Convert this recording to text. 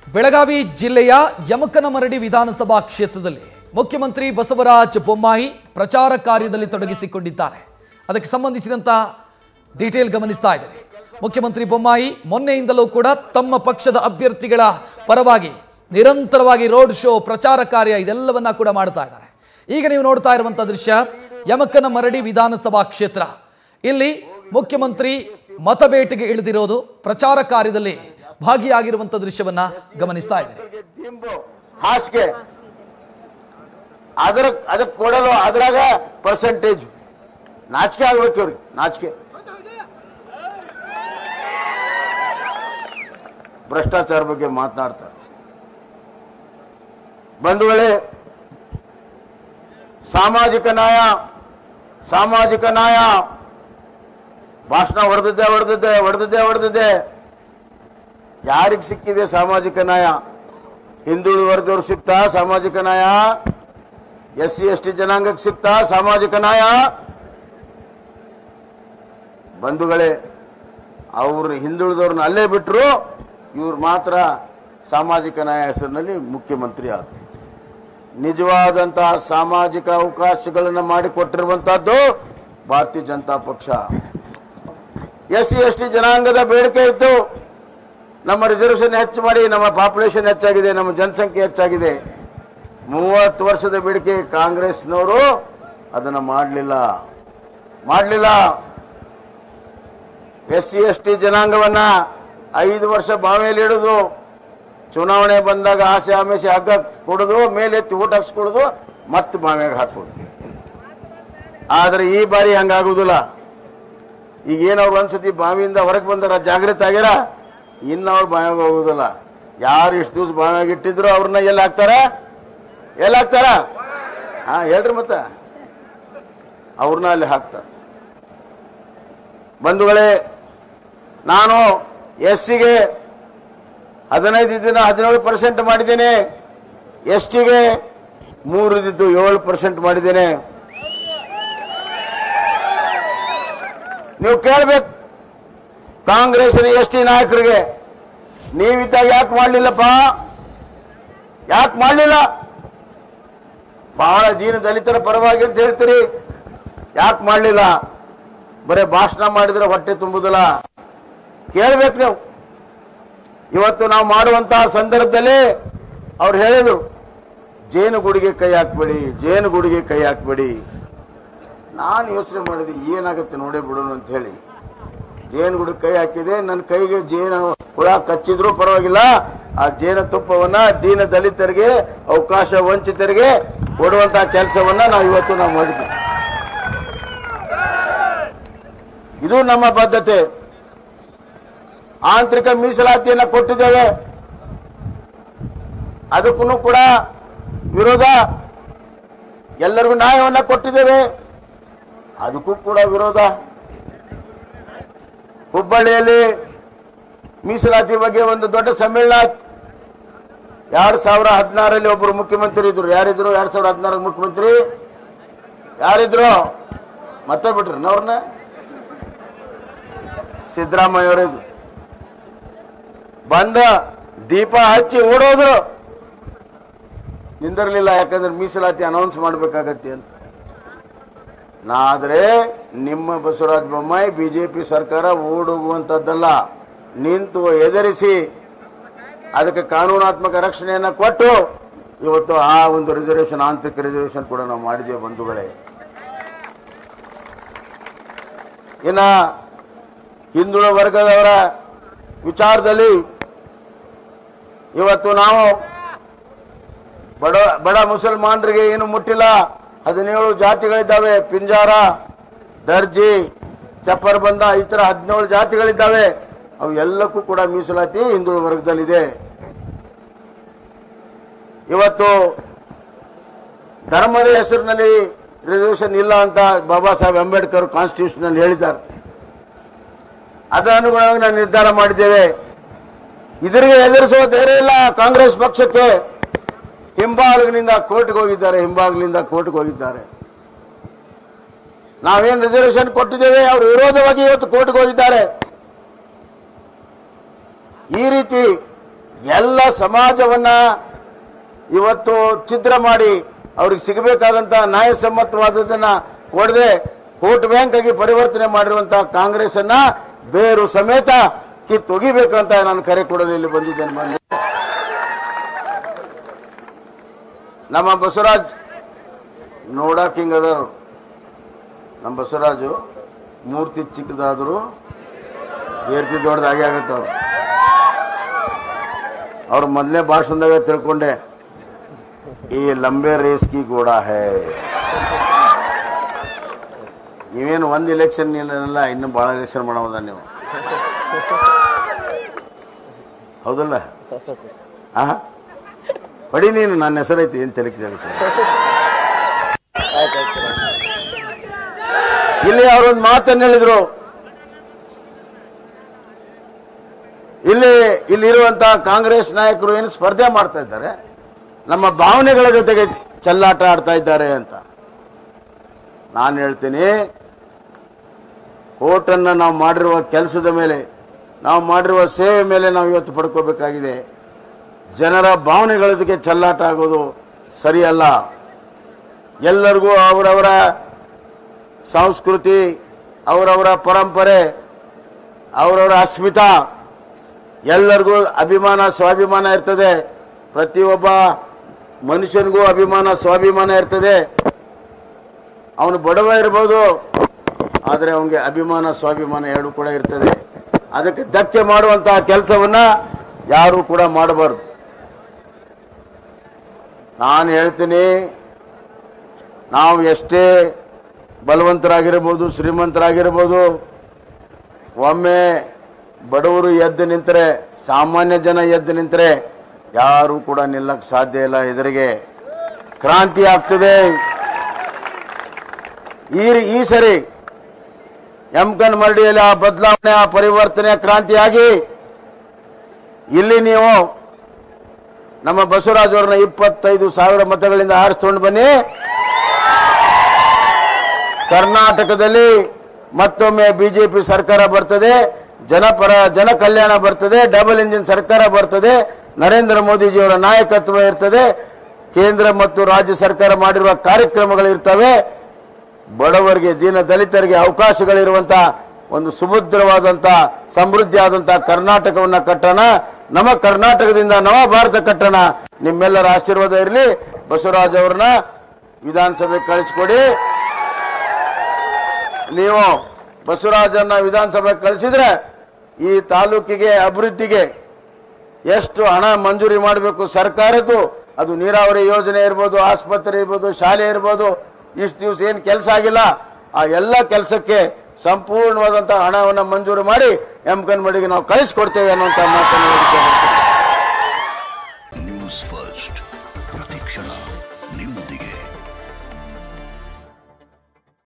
ಬೆಳಗಾವಿ ಜಿಲ್ಲೆಯ ಯಮಕನಮರಡಿ ವಿಧಾನಸಭಾ ಕ್ಷೇತ್ರದಲ್ಲಿ ಮುಖ್ಯಮಂತ್ರಿ ಬಸವರಾಜ ಬೊಮ್ಮಾಯಿ ಪ್ರಚಾರ ಕಾರ್ಯದಲ್ಲಿ ತೊಡಗಿಸಿಕೊಂಡಿದ್ದಾರೆ. ಅದಕ್ಕೆ ಸಂಬಂಧಿಸಿದಂತ ಡೀಟೇಲ್ ಗಮನಿಸ್ತಾ ಇದ್ದಾರೆ. ಮುಖ್ಯಮಂತ್ರಿ ಬೊಮ್ಮಾಯಿ ಮೊನ್ನೆಯಿಂದಲೂ ಕೂಡ ತಮ್ಮ ಪಕ್ಷದ ಅಭ್ಯರ್ಥಿಗಳ ಪರವಾಗಿ ನಿರಂತರವಾಗಿ ರೋಡ್ ಶೋ, ಪ್ರಚಾರ ಕಾರ್ಯ ಇದೆಲ್ಲವನ್ನ ಕೂಡ ಮಾಡ್ತಾ ಇದ್ದಾರೆ. ಈಗ ನೀವು ನೋಡ್ತಾ ಇರುವಂತಹ ದೃಶ್ಯ ಯಮಕನಮರಡಿ ವಿಧಾನಸಭಾ ಕ್ಷೇತ್ರ. ಇಲ್ಲಿ ಮುಖ್ಯಮಂತ್ರಿ ಮತಬೇಟೆಗೆ ಇಳಿದಿರೋದು, ಪ್ರಚಾರ ಕಾರ್ಯದಲ್ಲಿ ಭಾಗಿಯಾಗಿರುವಂತಹ ದೃಶ್ಯವನ್ನ ಗಮನಿಸ್ತಾ ಇದ್ದಾರೆ. ಹಾಸಿಗೆ ಅದಕ್ಕೆ ಕೊಡಲು ಅದ್ರಾಗ ಪರ್ಸೆಂಟೇಜ್ ನಾಚಿಕೆ ಆಗ್ಬೇಕು ಇವ್ರಿಗೆ, ನಾಚಿಕೆ. ಭ್ರಷ್ಟಾಚಾರ ಬಗ್ಗೆ ಮಾತನಾಡ್ತಾರೆ. ಬಂಧುಗಳೇ, ಸಾಮಾಜಿಕ ನ್ಯಾಯ ಭಾಷಣ ಹೊಡೆದಿದ್ದೆ. ಯಾರಿಗೆ ಸಿಕ್ಕಿದೆ ಸಾಮಾಜಿಕ ನ್ಯಾಯ? ಹಿಂದುಳಿದ ವರ್ಗದವ್ರಿಗೆ ಸಿಕ್ತಾ ಸಾಮಾಜಿಕ ನ್ಯಾಯ? SC ST ಜನಾಂಗಕ್ಕೆ ಸಿಕ್ತಾ ಸಾಮಾಜಿಕ ನ್ಯಾಯ? ಬಂಧುಗಳೇ, ಅವ್ರು ಹಿಂದುಳಿದವ್ರನ್ನ ಅಲ್ಲೇ ಬಿಟ್ಟರು, ಇವ್ರು ಮಾತ್ರ ಸಾಮಾಜಿಕ ನ್ಯಾಯ ಹೆಸರಿನಲ್ಲಿ ಮುಖ್ಯಮಂತ್ರಿ ಆದರು. ನಿಜವಾದಂತಹ ಸಾಮಾಜಿಕ ಅವಕಾಶಗಳನ್ನು ಮಾಡಿಕೊಟ್ಟಿರುವಂತಹದ್ದು ಭಾರತೀಯ ಜನತಾ ಪಕ್ಷ. SC ST ಜನಾಂಗದ ಬೇಡಿಕೆ ಇತ್ತು, ನಮ್ಮ ರಿಸರ್ವೇಷನ್ ಹೆಚ್ಚು ಮಾಡಿ, ನಮ್ಮ ಪಾಪ್ಯುಲೇಷನ್ ಹೆಚ್ಚಾಗಿದೆ, ನಮ್ಮ ಜನಸಂಖ್ಯೆ ಹೆಚ್ಚಾಗಿದೆ. 30 ವರ್ಷದ ಬೇಡಿಕೆ ಕಾಂಗ್ರೆಸ್ನವರು ಅದನ್ನು ಮಾಡಲಿಲ್ಲ. SC ST ಜನಾಂಗವನ್ನ 5 ವರ್ಷ ಬಾವಿಯಲ್ಲಿ ಇಡೋದು, ಚುನಾವಣೆ ಬಂದಾಗ ಆಸೆ ಆಮೇಲೆ ಹಗ್ಗ ಕೊಡೋದು, ಮೇಲೆ ಎತ್ತಿ ಊಟ ಹಾಕ್ಸ್ಕೊಡೋದು, ಮತ್ತೆ ಬಾವಿಯಾಗ ಹಾಕೋದು. ಆದರೆ ಈ ಬಾರಿ ಹಂಗಾಗುದಿಲ್ಲ. ಈಗ ಏನವ್ರು ಒಂದ್ಸತಿ ಬಾವಿಯಿಂದ ಹೊರಗೆ ಬಂದಾರ, ಜಾಗೃತಿ ಆಗ್ಯಾರ, ಇನ್ನವ್ರು ಬಾವಿಯಾಗ ಹೋಗುದಿಲ್ಲ. ಯಾರು ಇಷ್ಟು ದಿವಸ ಬಾವಿಯಾಗ ಇಟ್ಟಿದ್ರು ಅವ್ರನ್ನ ಎಲ್ಲಿ ಹಾಕ್ತಾರ? ಹೇಳ್ರಿ, ಮತ್ತೆ ಅವ್ರನ್ನ ಅಲ್ಲಿ ಹಾಕ್ತಾರೆ. ಬಂಧುಗಳೇ, ನಾನು SCಗೆ 15 ದಿನ 17% ಮಾಡಿದ್ದೇನೆ, STಗೆ 3 ಇದ್ದಿದ್ದು 7% ಮಾಡಿದ್ದೇನೆ. ನೀವು ಕೇಳಬೇಕು ಕಾಂಗ್ರೆಸ್ನ ST ನಾಯಕರಿಗೆ, ನೀವಿದ್ದಾಗ ಯಾಕೆ ಮಾಡಲಿಲ್ಲಪ್ಪ? ಯಾಕೆ ಮಾಡಲಿಲ್ಲ? ಬಹಳ ದೀನ ದಲಿತರ ಪರವಾಗಿ ಅಂತ ಹೇಳ್ತೀರಿ, ಯಾಕೆ ಮಾಡಲಿಲ್ಲ? ಬರೀ ಭಾಷಣ ಮಾಡಿದ್ರೆ ಹೊಟ್ಟೆ ತುಂಬುದಿಲ್ಲ. ಕೇಳಬೇಕು ನೀವು. ಇವತ್ತು ನಾವು ಮಾಡುವಂತಹ ಸಂದರ್ಭದಲ್ಲಿ ಅವ್ರು ಹೇಳಿದ್ರು, ಜೇನುಗೂಡಿಗೆ ಕೈ ಹಾಕ್ಬೇಡಿ. ನಾನು ಯೋಚನೆ ಮಾಡಿದೆ, ಏನಾಗುತ್ತೆ ನೋಡೇ ಬಿಡೋಣ ಅಂತ ಹೇಳಿ ಜೇನುಗೂಡಿಗೆ ಕೈ ಹಾಕಿದೆ. ನನ್ನ ಕೈಗೆ ಜೇನು ಹುಳ ಕಚ್ಚಿದ್ರು ಪರವಾಗಿಲ್ಲ, ಆ ಜೇನು ತುಪ್ಪವನ್ನ ದೀನ ದಲಿತರಿಗೆ, ಅವಕಾಶ ವಂಚಿತರಿಗೆ ಕೊಡುವಂತಹ ಕೆಲಸವನ್ನ ನಾವು ಮಾಡಿದ್ವಿ. ಇದು ನಮ್ಮ ಬದ್ಧತೆ. ಆಂತರಿಕ ಮೀಸಲಾತಿಯನ್ನು ಕೊಟ್ಟಿದ್ದೇವೆ, ಅದಕ್ಕೂ ಕೂಡ ವಿರೋಧ. ಎಲ್ಲರಿಗೂ ನ್ಯಾಯವನ್ನು ಕೊಟ್ಟಿದ್ದೇವೆ, ಅದಕ್ಕೂ ಕೂಡ ವಿರೋಧ. ಹುಬ್ಬಳ್ಳಿಯಲ್ಲಿ ಮೀಸಲಾತಿ ಬಗ್ಗೆ ಒಂದು ದೊಡ್ಡ ಸಮ್ಮೇಳನ 2016ರಲ್ಲಿ ಒಬ್ಬರು ಮುಖ್ಯಮಂತ್ರಿ ಇದ್ರು. ಯಾರಿದ್ರು 2016 ಮುಖ್ಯಮಂತ್ರಿ? ಯಾರಿದ್ರು? ಮತ್ತೆ ಬಿಟ್ರು ಅವ್ರನ್ನ. ಸಿದ್ದರಾಮಯ್ಯ ಅವರಿದ್ರು. ಬಂದ ದೀಪ ಹಚ್ಚಿ ಓಡೋದ್ರು, ನಿಂದಿರಲಿಲ್ಲ. ಯಾಕಂದ್ರೆ ಮೀಸಲಾತಿ ಅನೌನ್ಸ್ ಮಾಡಬೇಕಾಗತ್ತೆ ಅಂತ. ಆದ್ರೆ ನಿಮ್ಮ ಬಸವರಾಜ ಬೊಮ್ಮಾಯಿ BJP ಸರ್ಕಾರ ಓಡೋಗುವಂಥದ್ದಲ್ಲ, ನಿಂತು ಎದುರಿಸಿ ಅದಕ್ಕೆ ಕಾನೂನಾತ್ಮಕ ರಕ್ಷಣೆಯನ್ನು ಕೊಟ್ಟು ಇವತ್ತು ಆ ಒಂದು ರಿಸರ್ವೇಷನ್, ಆಂತರಿಕ ರಿಸರ್ವೇಷನ್ ಕೂಡ ನಾವು ಮಾಡಿದ್ದೇವೆ. ಬಂಧುಗಳೇ, ಇನ್ನ ಹಿಂದುಳಿದ ವರ್ಗದವರ ವಿಚಾರದಲ್ಲಿ ಇವತ್ತು ನಾವು ಬಡ ಮುಸಲ್ಮಾನರಿಗೆ ಏನು ಮುಟ್ಟಿಲ್ಲ. 17 ಜಾತಿಗಳಿದ್ದಾವೆ. ಪಿಂಜಾರ, ದರ್ಜಿ, ಚಪ್ಪರ್ಬಂದ, ಈ ಥರ 17 ಜಾತಿಗಳಿದ್ದಾವೆ. ಅವು ಎಲ್ಲಕ್ಕೂ ಕೂಡ ಮೀಸಲಾತಿ ಹಿಂದುಳಿದ ವರ್ಗದಲ್ಲಿದೆ. ಇವತ್ತು ಧರ್ಮದ ಹೆಸರಿನಲ್ಲಿ ರಿಸರ್ವೇಷನ್ ಇಲ್ಲ ಅಂತ ಬಾಬಾ ಸಾಹೇಬ್ ಅಂಬೇಡ್ಕರ್ ಕಾನ್ಸ್ಟಿಟ್ಯೂಷನ್ ಹೇಳಿದ್ದಾರೆ. ಅದರ ಅನುಗುಣವಾಗಿ ನಾವು ನಿರ್ಧಾರ ಮಾಡಿದ್ದೇವೆ. ಇದರಿಗೆ ಎದುರಿಸುವ ಧೈರ್ಯ ಇಲ್ಲ ಕಾಂಗ್ರೆಸ್ ಪಕ್ಷಕ್ಕೆ. ಹಿಂಬಾಗಿಲಿನಿಂದ ಕೋರ್ಟ್ಗೆ ಹೋಗಿದ್ದಾರೆ. ನಾವೇನು ರಿಸರ್ವೇಷನ್ ಕೊಟ್ಟಿದ್ದೇವೆ, ಅವರು ವಿರೋಧವಾಗಿ ಇವತ್ತು ಕೋರ್ಟ್ಗೆ ಹೋಗಿದ್ದಾರೆ. ಈ ರೀತಿ ಎಲ್ಲ ಸಮಾಜವನ್ನ ಇವತ್ತು ಛಿದ್ರ ಮಾಡಿ ಅವ್ರಿಗೆ ಸಿಗಬೇಕಾದಂತ ನ್ಯಾಯಸಮ್ಮತವಾದದನ್ನ ಕೊಡದೆ ವೋಟ್ ಬ್ಯಾಂಕ್ ಆಗಿ ಪರಿವರ್ತನೆ ಮಾಡಿರುವಂತಹ ಕಾಂಗ್ರೆಸ್ ಅನ್ನ ಬೇರು ಸಮೇತ ಕಿತ್ತೊಗಿಬೇಕಂತ ನಾನು ಕರೆ ಕೊಡಲು ಇಲ್ಲಿ ಬಂದಿದ್ದೇನೆ. ನಮ್ಮ ಬಸವರಾಜ್ ನೋಡಕ್ ಹಿಂಗದರು. ನಮ್ಮ ಬಸವರಾಜು ಮೂರ್ತಿ ಚಿಕ್ಕದಾದ್ರು ಏರ್ತಿ ದೊಡ್ಡದಾಗೆ ಆಗತ್ತವ್ರು. ಅವ್ರ ಮೊದಲನೇ ಭಾಷಣದಾಗ ತಿಳ್ಕೊಂಡೆ ಈ ಲಂಬೆ ರೇಸ್ ಕಿ ಗೋಡ ಹೇ. ನೀವೇನು ಒಂದು ಎಲೆಕ್ಷನ್ ಇಲ್ಲ, ಇನ್ನು ಭಾಳ ಎಲೆಕ್ಷನ್ ಮಾಡೋದ ನೀವು, ಹೌದಲ್ಲ? ಪಡಿ ನೀನು ನನ್ನ ಹೆಸರೈತಿ ಏನು ತೆಲುಗು. ಇಲ್ಲಿ ಅವರೊಂದು ಮಾತನ್ನು ಹೇಳಿದ್ರು. ಇಲ್ಲಿರುವಂತಹ ಕಾಂಗ್ರೆಸ್ ನಾಯಕರು ಏನು ಸ್ಪರ್ಧೆ ಮಾಡ್ತಾ ಇದ್ದಾರೆ, ನಮ್ಮ ಭಾವನೆಗಳ ಜೊತೆಗೆ ಚೆಲ್ಲಾಟ ಆಡ್ತಾ ಇದ್ದಾರೆ ಅಂತ. ನಾನು ಹೇಳ್ತೀನಿ, ಓಟನ್ನು ನಾವು ಮಾಡಿರುವ ಕೆಲಸದ ಮೇಲೆ, ನಾವು ಮಾಡಿರುವ ಸೇವೆ ಮೇಲೆ ನಾವು ಇವತ್ತು ಪಡ್ಕೋಬೇಕಾಗಿದೆ. ಜನರ ಭಾವನೆಗಳ ಜೊತೆಗೆ ಚೆಲ್ಲಾಟ ಆಗೋದು ಸರಿಯಲ್ಲ. ಎಲ್ಲರಿಗೂ ಅವರವರ ಸಂಸ್ಕೃತಿ, ಅವರವರ ಪರಂಪರೆ, ಅವರವರ ಅಸ್ಮಿತಾ, ಎಲ್ಲರಿಗೂ ಅಭಿಮಾನ ಸ್ವಾಭಿಮಾನ ಇರ್ತದೆ. ಪ್ರತಿಯೊಬ್ಬ ಮನುಷ್ಯನಿಗೂ ಅಭಿಮಾನ ಸ್ವಾಭಿಮಾನ ಇರ್ತದೆ. ಅವನು ಬಡವ ಇರ್ಬೋದು, ಆದರೆ ಅವನಿಗೆ ಅಭಿಮಾನ ಸ್ವಾಭಿಮಾನ ಎರಡು ಕೂಡ ಇರ್ತದೆ. ಅದಕ್ಕೆ ಧಕ್ಕೆ ಮಾಡುವಂತಹ ಕೆಲಸವನ್ನ ಯಾರು ಕೂಡ ಮಾಡಬಾರ್ದು. ನಾನು ಹೇಳ್ತೀನಿ, ನಾವು ಎಷ್ಟೇ ಬಲವಂತರಾಗಿರ್ಬೋದು, ಶ್ರೀಮಂತರಾಗಿರ್ಬೋದು, ಒಮ್ಮೆ ಬಡವರು ಎದ್ದು ನಿಂತರೆ, ಸಾಮಾನ್ಯ ಜನ ಎದ್ದು ನಿಂತರೆ ಯಾರು ಕೂಡ ನಿಲ್ಲಕ್ಕೆ ಸಾಧ್ಯ ಇಲ್ಲ. ಎದುರಿಗೆ ಕ್ರಾಂತಿ ಆಗ್ತದೆ. ಈ ಸರಿ ಎಮ್ಕನ್ ಮರಡಿಯಲ್ಲಿ ಆ ಬದಲಾವಣೆ, ಆ ಪರಿವರ್ತನೆ, ಕ್ರಾಂತಿಯಾಗಿ ಇಲ್ಲಿ ನೀವು ನಮ್ಮ ಬಸವರಾಜ್ ಅವ್ರನ್ನ 25,000 ಮತಗಳಿಂದ ಆರಿಸ್ಕೊಂಡು ಬನ್ನಿ. ಕರ್ನಾಟಕದಲ್ಲಿ ಮತ್ತೊಮ್ಮೆ ಬಿಜೆಪಿ ಸರ್ಕಾರ ಬರ್ತದೆ, ಜನ ಕಲ್ಯಾಣ ಬರ್ತದೆ, ಡಬಲ್ ಇಂಜಿನ್ ಸರ್ಕಾರ ಬರ್ತದೆ, ನರೇಂದ್ರ ಮೋದಿಜಿಯವರ ನಾಯಕತ್ವ ಇರ್ತದೆ, ಕೇಂದ್ರ ಮತ್ತು ರಾಜ್ಯ ಸರ್ಕಾರ ಮಾಡಿರುವ ಕಾರ್ಯಕ್ರಮಗಳಿರ್ತವೆ. ಬಡವರಿಗೆ, ದೀನ ದಲಿತರಿಗೆ ಅವಕಾಶಗಳಿರುವಂಥ ಒಂದು ಸುಭದ್ರವಾದಂಥ ಸಮೃದ್ಧಿಯಾದಂಥ ಕರ್ನಾಟಕವನ್ನು ಕಟ್ಟೋಣ. ನಮ್ಮ ಕರ್ನಾಟಕದಿಂದ ನವ ಭಾರತ ಕಟ್ಟೋಣ. ನಿಮ್ಮೆಲ್ಲರ ಆಶೀರ್ವಾದ ಇರಲಿ. ಬಸವರಾಜ್ ಅವ್ರನ್ನ ವಿಧಾನಸಭೆಗೆ ಕಳಿಸ್ಕೊಡಿ. ನೀವು ಬಸವರಾಜನ್ನ ವಿಧಾನಸಭೆಗೆ ಕಳಿಸಿದ್ರೆ ಈ ತಾಲೂಕಿಗೆ ಅಭಿವೃದ್ಧಿಗೆ ಎಷ್ಟು ಹಣ ಮಂಜೂರಿ ಮಾಡಬೇಕು ಸರ್ಕಾರದ್ದು, ಅದು ನೀರಾವರಿ ಯೋಜನೆ ಇರ್ಬೋದು, ಆಸ್ಪತ್ರೆ ಇರ್ಬೋದು, ಶಾಲೆ ಇರ್ಬೋದು, ಇಷ್ಟು ದಿವಸ ಏನು ಕೆಲಸ ಆಗಿಲ್ಲ ಆ ಎಲ್ಲ ಕೆಲಸಕ್ಕೆ ಸಂಪೂರ್ಣವಾದಂಥ ಹಣವನ್ನು ಮಂಜೂರು ಮಾಡಿ ಎಮ್ಕನ್ ಮಡಿಗೆ ನಾವು ಕಳಿಸ್ಕೊಡ್ತೇವೆ ಅನ್ನುವಂಥ ಮಾತನ್ನು ಹೇಳಿದ್ದೇವೆ. ನ್ಯೂಸ್ ಫಸ್ಟ್ ಪ್ರತಿಕ್ಷಣ ನಿಮ್ಮೊಂದಿಗೆ.